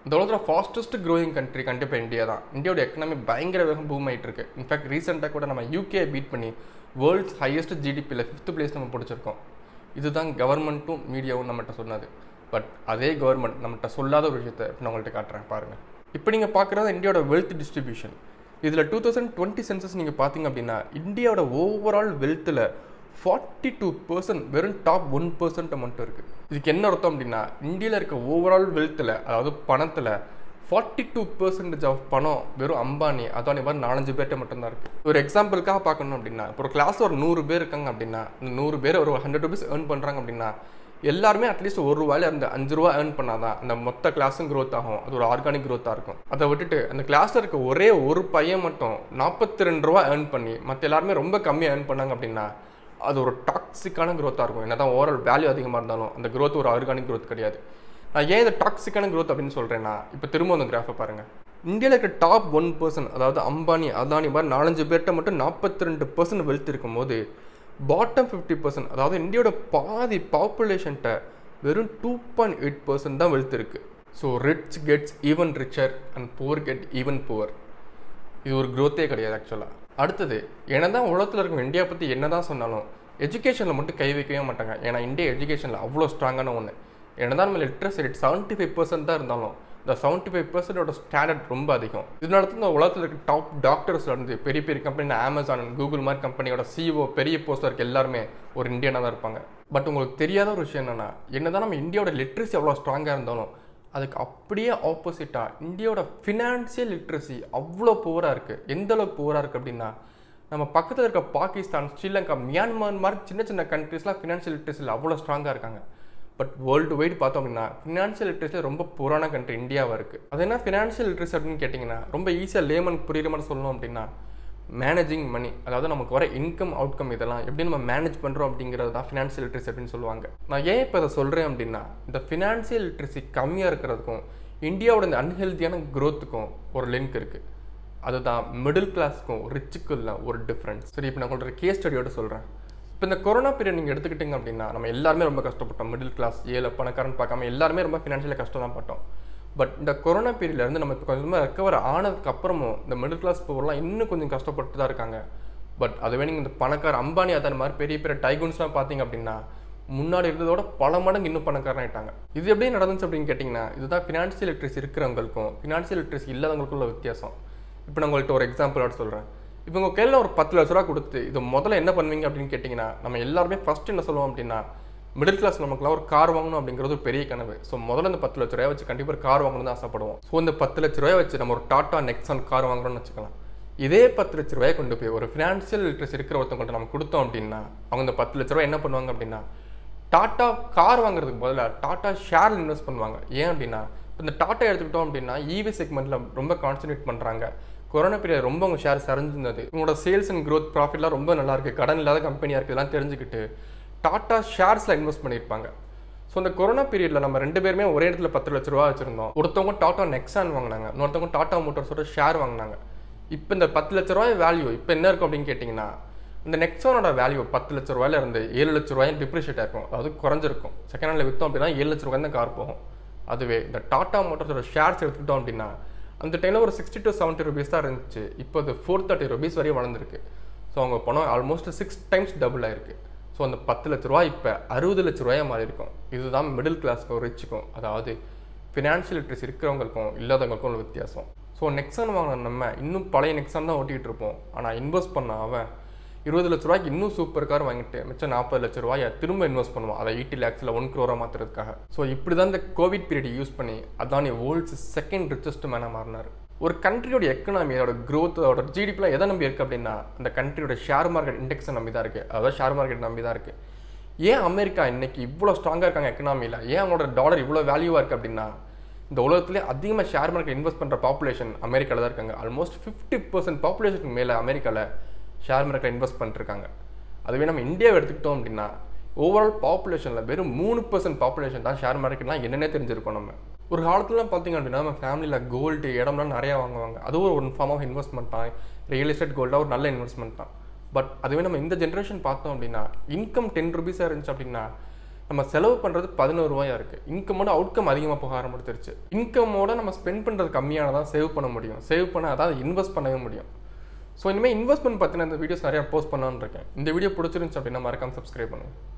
இந்த உலகத்தில் fastest growing country கண்டிப்பாக இந்தியா தான். இந்தியாவோட எக்கனாமி பயங்கர வேகம் பூம் ஆகிட்டு இருக்கு. இன்ஃபேக்ட் ரீசெண்டாக கூட நம்ம யூகே பீட் பண்ணி வேர்ல்ட்ஸ் ஹையஸ்ட் ஜிடிபியில் 5th பிளேஸ் நம்ம பிடிச்சிருக்கோம். இதுதான் கவர்மெண்ட்டும் மீடியாவும் நம்மகிட்ட சொன்னது. பட் அதே கவர்மெண்ட் நம்மகிட்ட சொல்லாத ஒரு விஷயத்தை நான் உங்கள்கிட்ட காட்டுறேன் பாருங்கள். இப்போ நீங்கள் பார்க்குறது இந்தியாவோட வெல்த் டிஸ்ட்ரிபியூஷன். இதில் 2020 சென்சஸ் நீங்கள் பார்த்தீங்க அப்படின்னா இந்தியாவோட ஓவரால் வெல்த்தில் 42% வெறும் டாப் 1% மட்டும் இருக்குது. இதுக்கு என்ன அர்த்தம் அப்படின்னா இந்தியாவில் இருக்க ஓவரால் வெல்த்தில், அதாவது பணத்தில் 42% ஆஃப் பணம் வெறும் அம்பானி, அதானி மாதிரி 4-5 பேர்கிட்ட மட்டும்தான் இருக்குது. ஒரு எக்ஸாம்பிளுக்காக பார்க்கணும் அப்படின்னா, இப்போ ஒரு கிளாஸில் ஒரு 100 பேர் இருக்காங்க அப்படின்னா, இந்த 100 பேர் ஒரு 100 rupees ஏர்ன் பண்ணுறாங்க அப்படின்னா எல்லாருமே அட்லீஸ்ட் ₹1 அந்த ₹5 ஏர்ன் பண்ணாதான் அந்த மொத்த கிளாஸும் க்ரோத் ஆகும். அது ஒரு ஆர்கானிக் க்ரோத்தாக இருக்கும். அதை விட்டுட்டு அந்த கிளாஸில் இருக்க ஒரே ஒரு பையன் மட்டும் ₹42 ஏர்ன் பண்ணி மற்ற எல்லாருமே ரொம்ப கம்மியாக ஏர்ன் பண்ணாங்க அப்படின்னா அது ஒரு டாக்ஸிக்கான க்ரோத்தாக இருக்கும். என்ன தான் ஓவரால் வேல்யூ அதிகமாக இருந்தாலும் அந்த க்ரோத் ஒரு ஆர்கானிக் க்ரோத் கிடையாது. நான் ஏன் இந்த டாக்ஸிக்கான க்ரோத் அப்படின்னு சொல்கிறேன்னா, இப்போ திரும்ப அந்த கிராஃபை பாருங்கள். இந்தியாவில் இருக்க டாப் 1%, அதாவது அம்பானி, அதானி மாதிரி 4-5 பேர்கிட்ட மட்டும் 42% வெல்த் இருக்கும் போது பாட்டம் 50%, அதாவது இந்தியாவோட பாதி பாப்புலேஷன்கிட்ட வெறும் 2.8% தான் வெல்த் இருக்குது. So rich gets even richer and poor get even poor. இது ஒரு க்ரோத்தே கிடையாது ஆக்சுவலாக. அடுத்தது, என்னதான் உலகத்தில் இருக்கும் இந்தியா பற்றி என்ன தான் சொன்னாலும் எஜுகேஷனில் மட்டும் கை வைக்கவே மாட்டாங்க. ஏன்னா இந்தியா எஜுகேஷனில் அவ்வளோ ஸ்ட்ராங்கான ஒன்று. என்னதான் நம்ம லிட்ரஸி ரேட் 75% தான் இருந்தாலும் இந்த 75% ஸ்டாண்டர்ட் ரொம்ப அதிகம். இதனால தான் இந்த உலகத்தில் இருக்க டாப் டாக்டர்ஸ்ல இருந்து பெரிய பெரிய கம்பெனி, அமேசான், கூகுள் மாதிரி கம்பெனியோட சிஓ, பெரிய போஸ்டர் இருக்க எல்லாருமே ஒரு இந்தியனாக தான் இருப்பாங்க. பட் உங்களுக்கு தெரியாத ஒரு விஷயம் என்னன்னா, என்னதான் நம்ம இந்தியாவோட லிட்ரஸி அவ்வளோ ஸ்ட்ராங்காக இருந்தாலும் அதுக்கு அப்படியே ஆப்போசிட்டாக இந்தியாவோட ஃபினான்சியல் லிட்ரஸி அவ்வளோ புவராக இருக்குது. எந்த அளவுக்கு புவராக இருக்குது அப்படின்னா, நம்ம பக்கத்தில் இருக்க பாகிஸ்தான், ஸ்ரீலங்கா, மியான்மர் மாதிரி சின்ன சின்ன கண்ட்ரீஸ்லாம் ஃபினான்ஷியல் லிட்ரஸியில் அவ்வளோ ஸ்ட்ராங்காக இருக்காங்க. பட் வேர்ல்டு வைடு பார்த்தோம் அப்படின்னா ஃபினான்ஷியல் லிட்ரஸியில் ரொம்ப புவரான கண்ட்ரி இந்தியாவாக இருக்குது. அது என்ன ஃபினான்ஷியல் லிட்ரஸி அப்படின்னு கேட்டிங்கன்னா, ரொம்ப ஈஸியாக லேமனுக்கு புரியுற மாதிரி சொல்லணும் அப்படின்னா, மேனேஜிங் மணி, அதாவது நமக்கு வர இன்கம் அவுட்கம் இதெல்லாம் எப்படி நம்ம மேனேஜ் பண்ணுறோம் அப்படிங்கிறது தான் ஃபினான்ஷியல் லிட்ரஸி அப்படின்னு சொல்லுவாங்க. நான் ஏன் இப்போ இதை சொல்கிறேன் அப்படின்னா, இந்த ஃபினான்ஷியல் லிட்ரஸி கம்மியாக இருக்கிறதுக்கும் இந்தியாவோட இந்த அன்ஹெல்த்தியான க்ரோத்துக்கும் ஒரு லிங்க் இருக்குது. அதுதான் மிடில் கிளாஸுக்கும் ரிச்சுக்கும் இல்லை ஒரு டிஃப்ரென்ஸ். சரி, இப்போ நான் உங்களோட கேஸ் ஸ்டடியோட சொல்கிறேன். இப்போ இந்த கொரோனா பீரியட் நீங்கள் எடுத்துக்கிட்டிங்க அப்படின்னா நம்ம எல்லாருமே ரொம்ப கஷ்டப்பட்டோம். மிடில் கிளாஸ், ஏழை பணக்காரன் பார்க்காம எல்லாருமே ரொம்ப ஃபினான்ஷியலாக கஷ்டம் தான் பட்டோம். பட் இந்த கொரோனா பீரியட்லேருந்து நம்ம இப்போ கொஞ்சமாக ரெக்கவர் ஆனதுக்கு அப்புறமும் இந்த மிடில் கிளாஸ் பீப்புள்லாம் இன்னும் கொஞ்சம் கஷ்டப்பட்டு தான் இருக்காங்க. பட் அதுவே நீங்கள் இந்த பணக்கார அம்பானி, அதன் மாதிரி பெரிய பெரிய டைகூன்ஸ்லாம் பார்த்தீங்க அப்படின்னா முன்னாடி இருந்ததோட பல மடங்கு இன்னும் பணக்காரன் ஆகிட்டாங்க. இது எப்படி நடந்துச்சு அப்படின்னு கேட்டிங்கன்னா, இதுதான் ஃபினான்ஷியல் லிட்ரஸி இருக்கிறவங்களுக்கும் ஃபினான்ஷியல் லிட்ரஸி இல்லாதவங்களுக்கும் உள்ள வித்தியாசம். இப்போ நான் உங்கள்கிட்ட ஒரு எக்ஸாம்பிளோட சொல்கிறேன். இப்போ உங்கள் கையில் ஒரு 10 லட்ச ரூபா கொடுத்து இது முதல்ல என்ன பண்ணுவீங்க அப்படின்னு கேட்டிங்கன்னா, நம்ம எல்லாருமே ஃபஸ்ட்டு என்ன சொல்லுவோம் அப்படின்னா, மிடில் கிளாஸ் நமக்குலாம் ஒரு கார் வாங்கணும் அப்படிங்கிறது ஒரு பெரிய கனவு. ஸோ முதல்ல இந்த 10 லட்ச ரூபாய் வச்சு கண்டிப்பாக ஒரு கார் வாங்கணும்னு தான் ஆசைப்படுவோம். ஸோ இந்த 10 லட்ச ரூபாய் வச்சு நம்ம ஒரு டாட்டா நெக்ஸான் கார் வாங்குறோம்னு வச்சுக்கலாம். இதே 10 லட்ச ரூபாயை கொண்டு போய் ஒரு ஃபினான்ஷியல் லிட்ரஸி இருக்கிற ஒருத்தவங்கள்ட்ட நம்ம கொடுத்தோம் அப்படின்னா, அவங்க இந்த 10 லட்ச ரூபாய் என்ன பண்ணுவாங்க அப்படின்னா, டாட்டா கார் வாங்குறதுக்கு பதிலாக டாட்டா ஷேரில் இன்வெஸ்ட் பண்ணுவாங்க. ஏன் அப்படின்னா, இப்போ இந்த டாட்டா எடுத்துக்கிட்டோம் அப்படின்னா இவி செக்மெண்ட்டில் ரொம்ப கான்சன்ட்ரேட் பண்ணுறாங்க. கொரோனா பீரியட் ரொம்ப உங்கள் ஷேர் சரிஞ்சிருந்தது. உங்களோட சேல்ஸ் அண்ட் க்ரோத் ப்ராஃபிட்லாம் ரொம்ப நல்லா இருக்குது, கடன் இல்லாத கம்பெனியாக இருக்குது, இதெல்லாம் தெரிஞ்சுக்கிட்டு டாட்டா ஷேர்ஸில் இன்வெஸ்ட் பண்ணியிருப்பாங்க. ஸோ இந்த கொரோனா பீரியடில் நம்ம 2 பேருமே ஒரே இடத்துல 10 லட்ச ரூபா வச்சுருந்தோம். ஒருத்தவங்க டாட்டா நெக்ஸான் வாங்கினாங்க, இன்னொருத்தவங்க டாட்டா மோட்டார்ஸோட ஷேர் வாங்கினாங்க. இப்போ இந்த 10 லட்ச ரூபாய் வேல்யூ இப்போ என்ன இருக்கும் அப்படின்னு கேட்டிங்கன்னா, இந்த நெக்ஸானோட வேல்யூ 10 லட்ச ரூபாயில இருந்து 7 லட்ச ரூபாயும் டிப்ரிஷியேட் ஆயிருக்கும், அதாவது குறைஞ்சிருக்கும். செகண்ட் ஹேண்டில் விற்றோம் அப்படின்னா 7 லட்ச ரூபாய் தான் கார் போகும். அதுவே இந்த டாட்டா மோட்டார்ஸோட ஷேர்ஸ் எடுத்துக்கிட்டோம் அப்படின்னா அந்த டைமில் ஒரு 60 to 70 rupees தான் இருந்துச்சு. இப்போ அது 430 rupees வரையும் வளர்ந்துருக்கு. ஸோ அவங்க பணம் ஆல்மோஸ்ட் 6 times டபுள் ஆயிருக்கு. ஸோ அந்த 10 லட்ச ரூபாய் இப்போ 60 லட்ச ரூபாயாக மாறி இருக்கும். இதுதான் மிடில் கிளாஸ்க்கும் ரிச்சுக்கும், அதாவது ஃபினான்ஷியல் லிட்ரஸி இருக்கிறவங்களுக்கும் இல்லாதவங்களுக்கும் உள்ள வித்தியாசம். ஸோ நெக்ஸான் வாங்கின நம்ம இன்னும் பழைய நெக்ஸான் தான் ஓட்டிகிட்டு இருப்போம். ஆனால் இன்வெஸ்ட் பண்ண அவன் 20 லட்ச ரூபாய்க்கு இன்னும் சூப்பர் கார் வாங்கிட்டு மிச்சம் 40 லட்ச ரூபாயை திரும்ப இன்வெஸ்ட் பண்ணுவான், அதை 80 lakhs 1 crore மாற்றுறதுக்காக. ஸோ இப்படி தான் இந்த கோவிட் பீரியட் யூஸ் பண்ணி அதானி வேர்ல்ட்ஸ் செகண்ட் ரிச்சஸ்ட் மேனாக மாறினார். ஒரு கண்ட்ரியோட எக்கனாமி, அதோட க்ரோத், அதோட ஜிடிபிலாம் எதை நம்பி இருக்குது அப்படின்னா அந்த கண்ட்ரியோட ஷேர் மார்க்கெட் இண்டெக்ஸை நம்பி தான் இருக்குது, அதாவது ஷேர் மார்க்கெட் நம்பி தான் இருக்குது. ஏன் அமெரிக்கா இன்னைக்கு இவ்வளோ ஸ்ட்ராங்காக இருக்காங்க எக்கனாமியில், ஏன் அவங்களோட டாலர் இவ்வளோ வேல்யூவாக இருக்குது அப்படின்னா, இந்த உலகத்துலேயே அதிகமாக ஷேர் மார்க்கெட் இன்வெஸ்ட் பண்ணுற பாப்புலேஷன் அமெரிக்காவில் தான் இருக்காங்க. ஆல்மோஸ்ட் 50% பாப்புலேஷனுக்கு மேலே அமெரிக்காவில் ஷேர் மார்க்கெட் இன்வெஸ்ட் பண்ணிருக்காங்க. அதுவே நம்ம இந்தியாவை எடுத்துக்கிட்டோம் அப்படின்னா ஓவரால் பாப்புலேஷனில் வெறும் 3% பாப்புலேஷன் தான் ஷேர் மார்க்கெட்லாம் என்னென்னே தெரிஞ்சிருக்கோம். நம்ம ஒரு காலத்துலாம் பார்த்தீங்க அப்படின்னா நம்ம ஃபேமிலியில் கோல்டு இடம்லாம் நிறையா வாங்குவாங்க. அதுவும் ஒரு ஃபார்ம் ஆஃப் இன்வெஸ்ட்மெண்ட் தான். ரியல் எஸ்டேட் கோல்டாக ஒரு நல்ல இன்வெஸ்ட்மெண்ட் தான். பட் அதுவே நம்ம இந்த ஜென்ரேஷன் பார்த்தோம் அப்படின்னா இன்கம் 10 rupees இருந்துச்சு அப்படின்னா நம்ம செலவு பண்ணுறது 11 ரூபாயா இருக்குது. இன்கமோட அவுட்கம் அதிகமாக போக ஆரம்பிச்சிருச்சு. இன்கமோட நம்ம ஸ்பெண்ட் பண்ணுறது கம்மியானதான் சேவ் பண்ண முடியும். சேவ் பண்ண அதாவது இன்வெஸ்ட் பண்ணவே முடியும். ஸோ இனிமேல் இன்வெஸ்ட்மெண்ட் பற்றின இந்த வீடியோஸ் நிறையா போஸ்ட் பண்ணலான்னு இருக்கேன். இந்த வீடியோ பிடிச்சிருந்துச்சு அப்படின்னா மறக்காம சப்ஸ்கிரைப் பண்ணுங்கள்.